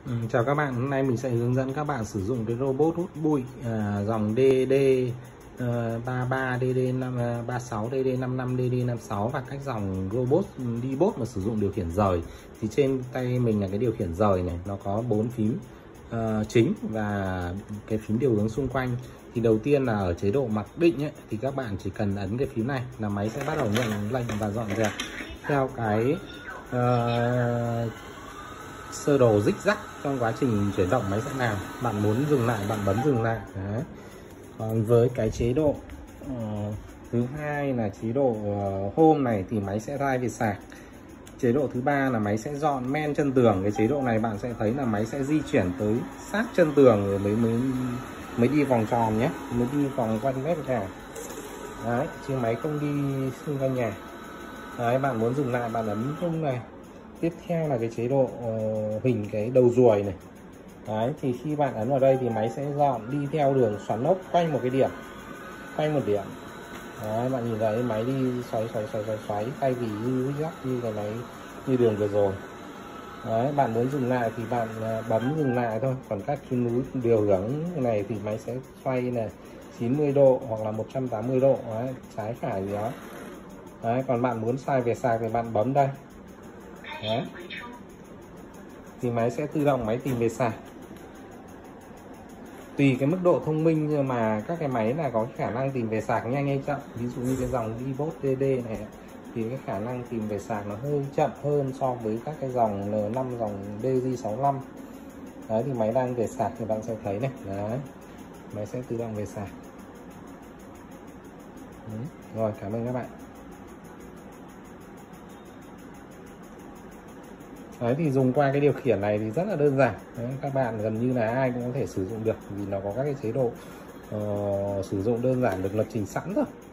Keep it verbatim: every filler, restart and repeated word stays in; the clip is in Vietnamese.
Ừ, chào các bạn, hôm nay mình sẽ hướng dẫn các bạn sử dụng cái robot hút bụi à, dòng đê đê uh, ba ba, đê đê ba sáu, đê đê năm năm, đê đê năm sáu và các dòng robot đi bốt mà sử dụng điều khiển rời. Thì trên tay mình là cái điều khiển rời này, nó có bốn phím uh, chính và cái phím điều hướng xung quanh. Thì đầu tiên là ở chế độ mặc định ấy, thì các bạn chỉ cần ấn cái phím này là máy sẽ bắt đầu nhận lệnh và dọn dẹp theo cái uh, sơ đồ dích dắc. Trong quá trình chuyển động máy sẽ làm, bạn muốn dừng lại bạn bấm dừng lại. Đấy. Còn với cái chế độ uh, thứ hai là chế độ uh, home này thì máy sẽ rai về sạc. Chế độ thứ ba là máy sẽ dọn men chân tường. Cái chế độ này bạn sẽ thấy là máy sẽ di chuyển tới sát chân tường rồi mới mới mới đi vòng tròn nhé, mới đi vòng quanh mép nhà. Đấy, chứ máy không đi xung quanh nhà. Đấy, bạn muốn dừng lại bạn ấn rung này. Tiếp theo là cái chế độ uh, hình cái đầu ruồi này. Đấy, thì khi bạn ấn vào đây thì máy sẽ dọn đi theo đường xoắn ốc quanh một cái điểm, quanh một điểm. Đấy, bạn nhìn thấy máy đi xoáy xoáy xoáy xoáy xoáy thay vì như dắt như cái máy như đường vừa rồi. Đấy, bạn muốn dừng lại thì bạn bấm dừng lại thôi. Còn các cái núi điều hướng này thì máy sẽ xoay là chín mươi độ hoặc là một trăm tám mươi độ. Đấy, trái phải gì đó. Đấy, còn bạn muốn xoay về sạc thì bạn bấm đây. Đấy. Thì máy sẽ tự động máy tìm về sạc. Tùy cái mức độ thông minh mà các cái máy là có khả năng tìm về sạc nhanh hay chậm. Ví dụ như cái dòng đi bốt đê đê này thì cái khả năng tìm về sạc nó hơi chậm hơn so với các cái dòng N năm, dòng đê giê sáu lăm. Đấy, thì máy đang về sạc thì bạn sẽ thấy này. Đấy, máy sẽ tự động về sạc. Đấy. Rồi, cảm ơn các bạn. Đấy, thì dùng qua cái điều khiển này thì rất là đơn giản. Đấy, các bạn gần như là ai cũng có thể sử dụng được vì nó có các cái chế độ uh, sử dụng đơn giản được lập trình sẵn rồi.